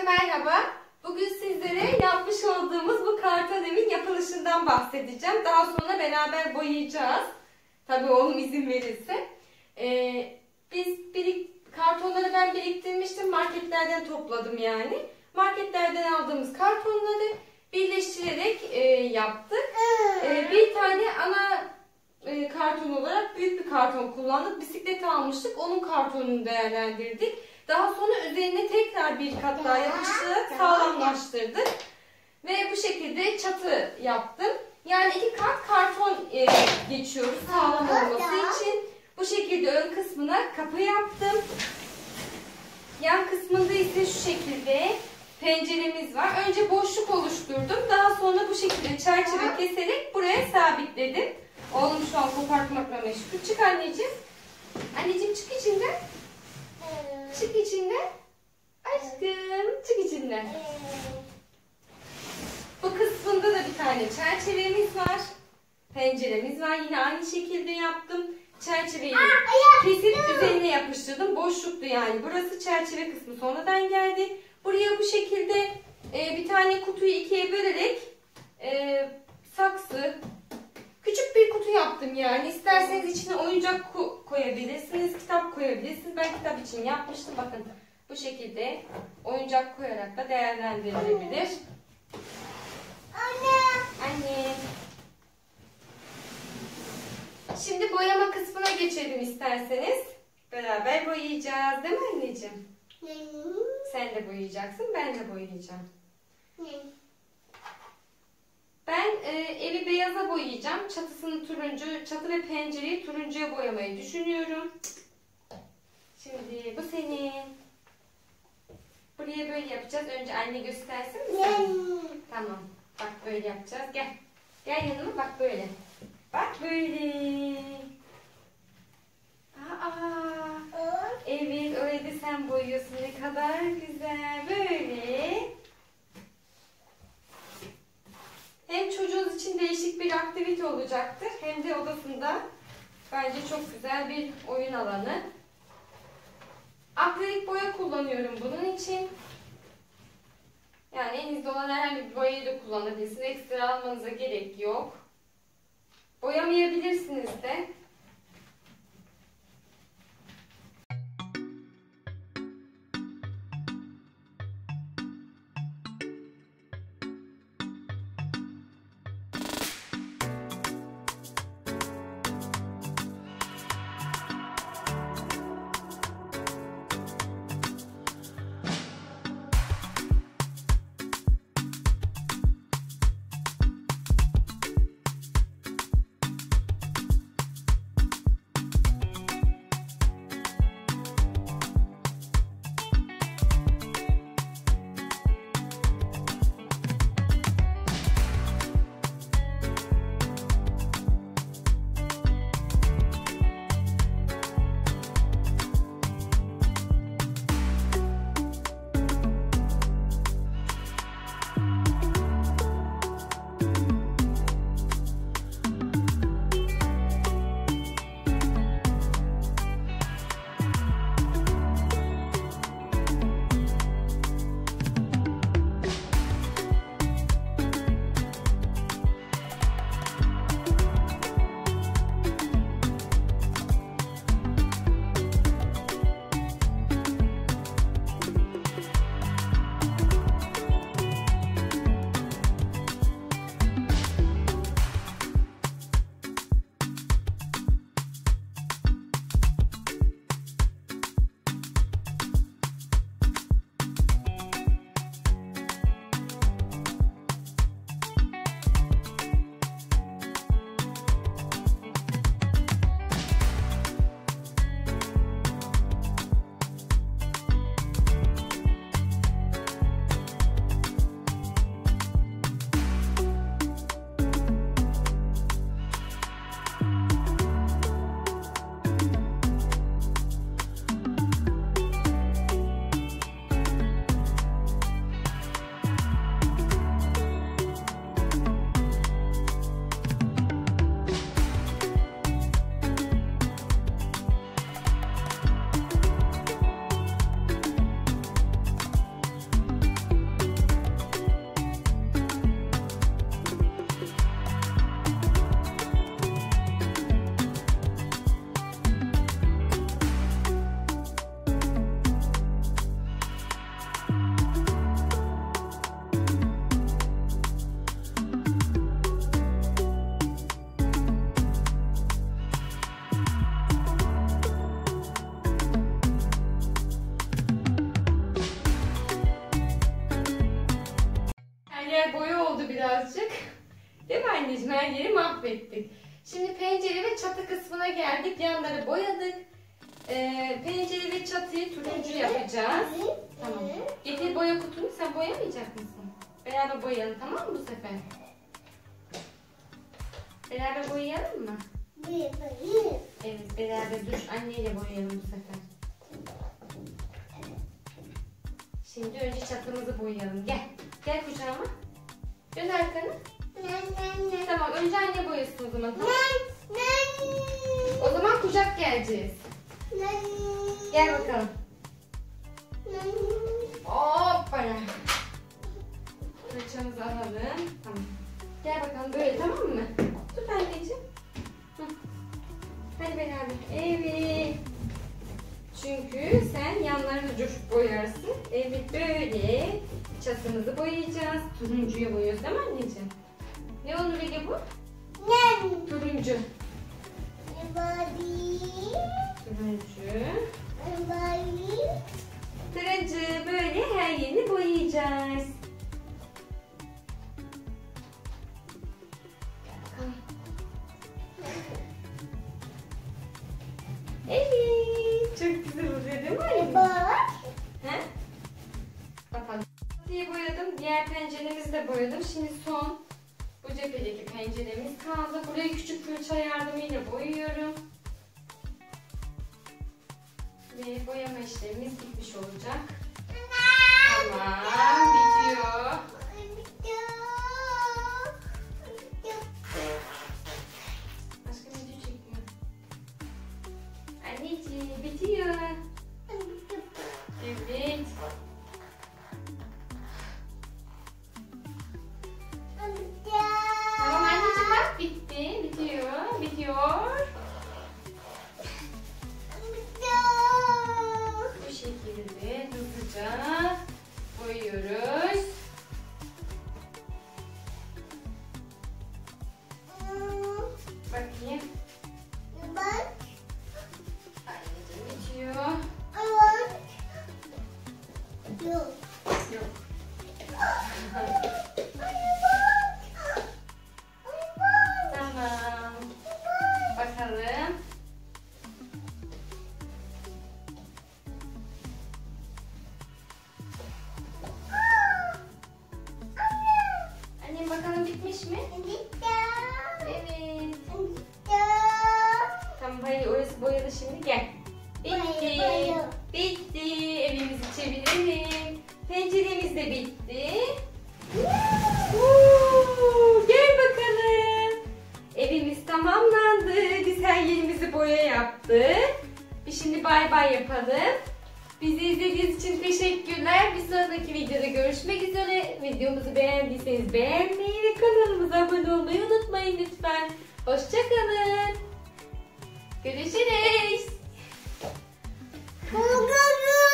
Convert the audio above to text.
merhaba. Bugün sizlere yapmış olduğumuz bu karton evin yapılışından bahsedeceğim. Daha sonra beraber boyayacağız. Tabii oğlum izin verirse. Kartonları ben biriktirmiştim. Marketlerden topladım yani. Marketlerden aldığımız kartonları birleştirerek yaptık. Bir tane ana karton olarak büyük bir karton kullandık. Bisiklet almıştık. Onun kartonunu değerlendirdik. Daha sonra üzerine tekrar bir kat daha yapıştırıp sağlamlaştırdık. Ve bu şekilde çatı yaptım. Yani 2 kat karton geçiyoruz sağlam olması için. Bu şekilde ön kısmına kapı yaptım. Yan kısmında ise şu şekilde penceremiz var. Önce boşluk oluşturdum. Daha sonra bu şekilde çerçeve keserek buraya sabitledim. Oğlum şu an kopartmakla meşgul. Çık anneciğim. Anneciğim çık içinden. Çık içinden. Aşkım çık içinden. Bu kısmında da bir tane çerçevemiz var. Penceremiz var. Yine aynı şekilde yaptım. Çerçeveyi kesip üzerine yapıştırdım. Boşluktu yani. Burası çerçeve kısmı sonradan geldi. Buraya bu şekilde bir tane kutuyu ikiye bölerek saksı, küçük bir kutu yaptım yani. İsterseniz içine oyuncak koyabilirsiniz, kitap koyabilirsiniz. Ben kitap için yapmıştım. Bakın bu şekilde oyuncak koyarak da değerlendirilebilir. Anne. Şimdi boyama kısmına geçelim isterseniz. Beraber boyayacağız değil mi anneciğim? Sen de boyayacaksın, ben de boyayacağım. Ben evi beyaza boyayacağım. Çatısını turuncu, çatı ve pencereyi turuncuya boyamayı düşünüyorum. Şimdi bu senin. Buraya böyle yapacağız. Önce anne göstersin mi sen? Tamam. Bak böyle yapacağız. Gel. Gel yanıma bak böyle. Bak böyle. Evet öyle de sen boyuyorsun. Ne kadar güzel. Böyle. Hem çocuğunuz için değişik bir aktivite olacaktır. Hem de odasında bence çok güzel bir oyun alanı. Akrilik boya kullanıyorum bunun için. Yani elinizde olan herhangi bir boyayı da kullanabilirsiniz. Ekstra almanıza gerek yok. Boyamayabilirsiniz de. anneciğim, her yeri mahvettik. Şimdi pencere ve çatı kısmına geldik. Yanları boyadık. Pencere ve çatıyı turuncu yapacağız. Tamam. Getir boya kutunu. Sen boyamayacak mısın? Beraber boyayalım, tamam mı bu sefer? Beraber boyayalım mı? Evet, beraber dur. Anneyle boyayalım bu sefer. Şimdi önce çatımızı boyayalım. Gel. Gel kucağıma. Dön arkanı. Tamam, önce anne boyasın o zaman. Tamam. O zaman kucak geleceğiz. Gel bakalım. Hoppala. Fırçamızı alalım. Tamam. Gel bakalım böyle, tamam mı? Tut anneciğim. Hadi beraber. Evet. Çünkü sen yanlarını coşup boyarsın. Evet, böyle çatımızı boyayacağız. Turuncuya boyuyoruz değil mi anneciğim? Ne olur Ege bu? Turuncu. Turuncu böyle her yerini boyayacağız. Evet, çok güzel oluyor değil mi? He? Bakalım. Diye boyadım, diğer penceremizi de boyadım. Şimdi son bu cephedeki penceremiz kaldı. Burayı küçük fırça yardımıyla boyuyorum. Ve boyama işlemimiz bitmiş olacak. Tamam, bitiyor. Başka video çekmiyor. Anneciğim, bitiyor. Evet. Tamam anneciğim, bak bitti. Bitiyor. Bitiyor. Bu şekilde hızlıca boyuyoruz. Bakayım. Anneciğim bitiyor. Yok. Tamam. Bakalım. Annem bakalım bitmiş mi? Evet. Tamam, hayır, orası boyadı şimdi, gel. Bitti. Bitti. Evimizi çevirelim. Penceremiz de bitti. Gel bakalım. Evimiz tamamlandı. Biz her yerimizi boya yaptık. Biz şimdi bay bay yapalım. Bizi izlediğiniz için teşekkürler. Bir sonraki videoda görüşmek üzere. Videomuzu beğendiyseniz beğenmeyi ve kanalımıza abone olmayı unutmayın lütfen. Hoşça kalın. Görüşürüz.